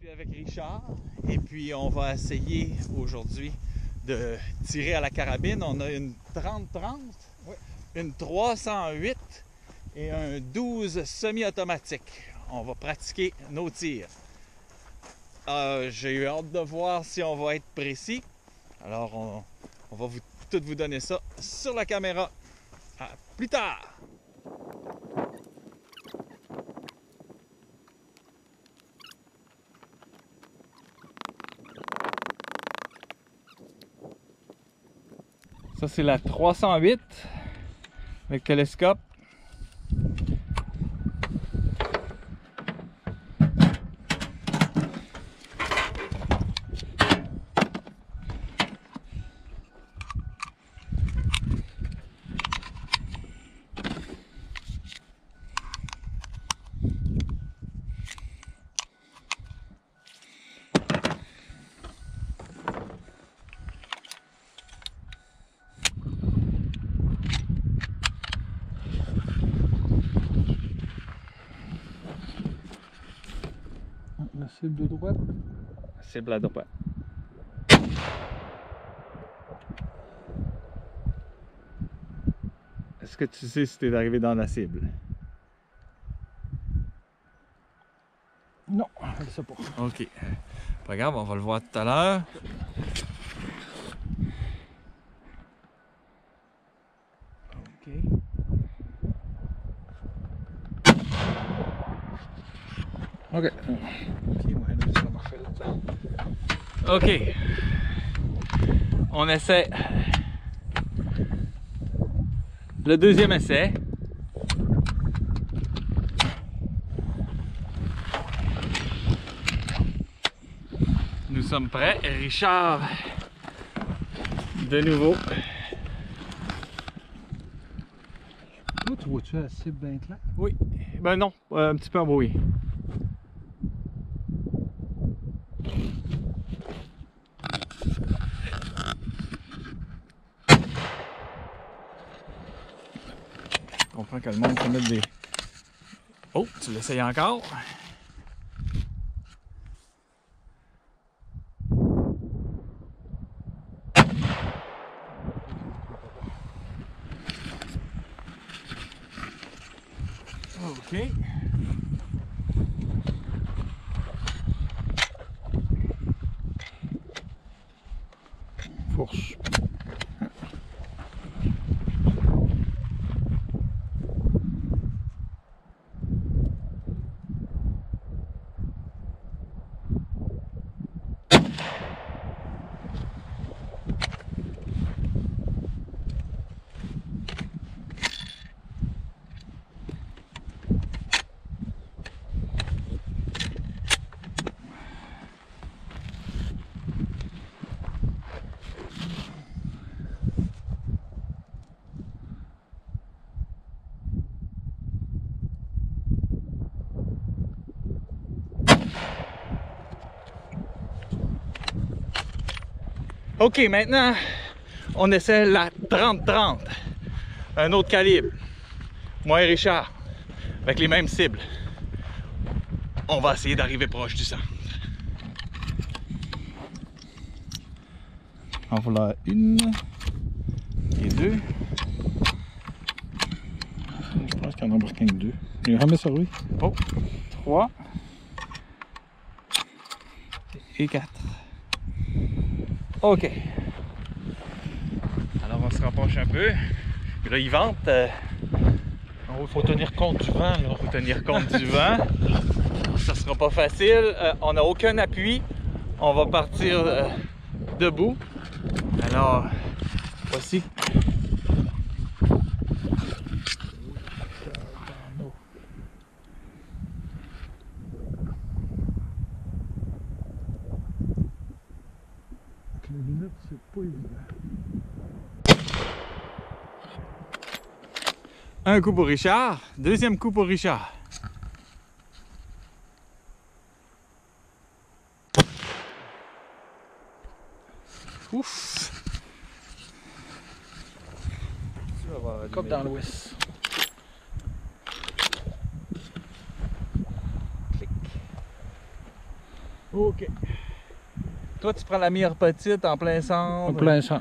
suis avec Richard et puis on va essayer aujourd'hui de tirer à la carabine. On a une 30-30, une 308 et un 12 semi-automatique. On va pratiquer nos tirs. J'ai eu hâte de voir si on va être précis. Alors on va tout vous donner ça sur la caméra. À plus tard! Ça, c'est la 308 avec télescope. La cible de droite. Cible à droite. Est-ce que tu sais si tu es arrivé dans la cible? Non, je ne sais pas. Ok. Pas grave, on va le voir tout à l'heure. Ok. Ok. Ok, ouais, là, ça marche là. Ok. On essaie le deuxième essai. Nous sommes prêts. Richard, de nouveau. Toi, tu vois-tu la cible bien claire? Oui. Ben non, un petit peu embrouillé. Je comprends que le monde peut mettre des... Oh, tu l'essayes encore? Ok. Force. Ok, maintenant, on essaie la 30-30. Un autre calibre. Moi et Richard, avec les mêmes cibles. On va essayer d'arriver proche du centre. En voilà une et deux. Je pense qu'il y en a embarqué que deux. Il a jamais servi. Oh, 3 et 4. Ok. Alors on se rapproche un peu. Et là, il vente. Il faut tenir compte du vent, là. Il faut tenir compte du vent. Ça sera pas facile. On n'a aucun appui. On va partir debout. Alors, voici. Avec les lunettes, c'est pas évident. Un coup pour Richard. Deuxième coup pour Richard. Ouf! Comme dans l'ouest. Clic. OK. Toi, tu prends la meilleure petite en plein centre. En plein centre.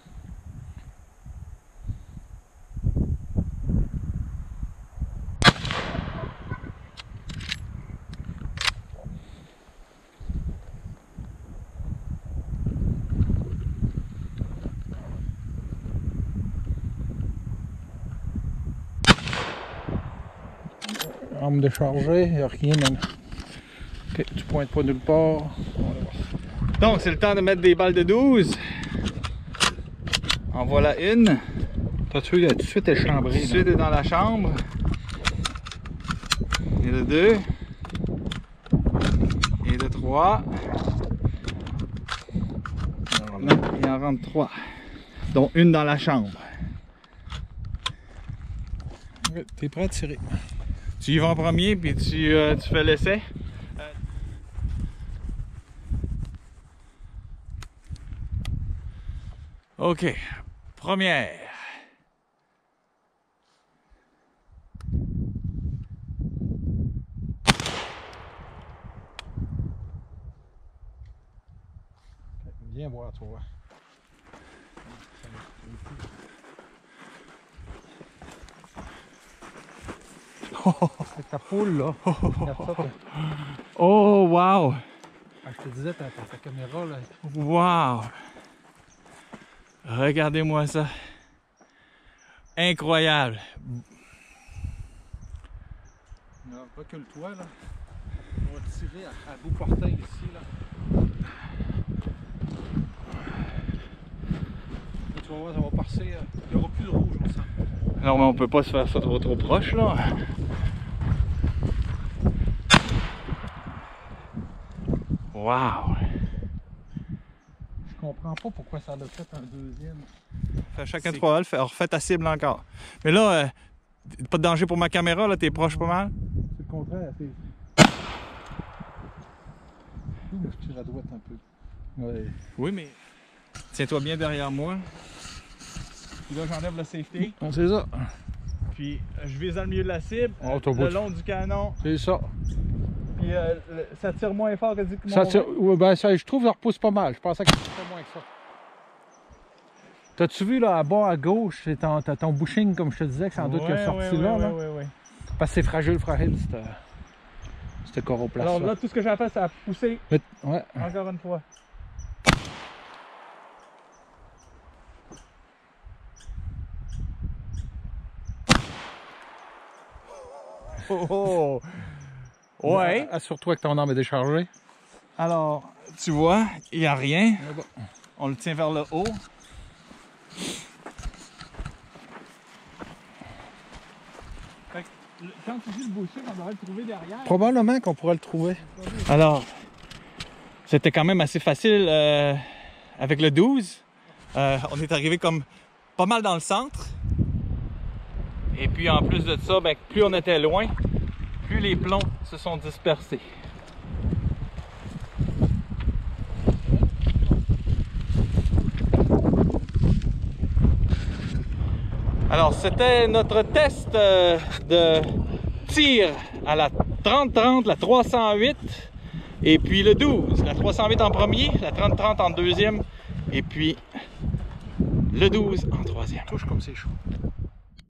Arme déchargée, il n'y a rien même. Ok, tu pointes pas nulle part. Donc, c'est le temps de mettre des balles de 12. En voilà une. T'as-tu vu, tout de suite elle est chambrée. Tout de suite est dans la chambre. Et de 2. Et de 3. Non, il en rentre 3. Dont une dans la chambre. Okay, t'es prêt à tirer. Tu y vas en premier, puis tu fais l'essai. OK. Première. Viens voir, toi. C'est ta poule là. Oh, wow! Ah, je te disais, ta caméra là. Wow! Regardez-moi ça. Incroyable. Recule-toi là. On va tirer à bout portant ici là. Là, tu vas voir, ça va passer. Il n'y aura plus de rouge, on sent. Non, mais on peut pas se faire ça trop proche là. Wow! Je comprends pas pourquoi ça l'a fait un deuxième. Fais chacun 3 balles, refais ta cible encore. Mais là, pas de danger pour ma caméra, là, t'es proche pas mal. C'est le contraire, c'est. Je tire à droite un peu. Ouais. Oui, mais. Tiens-toi bien derrière moi. Puis là, j'enlève le safety. On sait ça. Puis je vise dans le milieu de la cible, le long du canon. C'est ça. Puis ça tire moins fort que mon... Ça tire, ouais, ben ça, je trouve que ça repousse pas mal. Je pensais que c'était pas moins que ça. T'as-tu vu là, à bas à gauche, t'as ton bushing, comme je te disais, que sans doute qu'il est sorti là. Oui. Parce que c'est fragile, cette coroplace. Alors là, tout ce que j'ai à faire, c'est à pousser. Ouais. Encore une fois. Oh! Ouais. Assure-toi que ton arme est déchargée. Alors, tu vois, il n'y a rien. On le tient vers le haut. Fait que, quand tu dis le boucher, on devrait le trouver derrière. Probablement qu'on pourrait le trouver. Alors, c'était quand même assez facile avec le 12. On est arrivé comme pas mal dans le centre. Et puis en plus de ça, ben, plus on était loin, plus les plombs se sont dispersés. Alors, c'était notre test de tir à la 30-30, la 308, et puis le 12. La 308 en premier, la 30-30 en deuxième, et puis le 12 en troisième. Touche comme c'est chaud.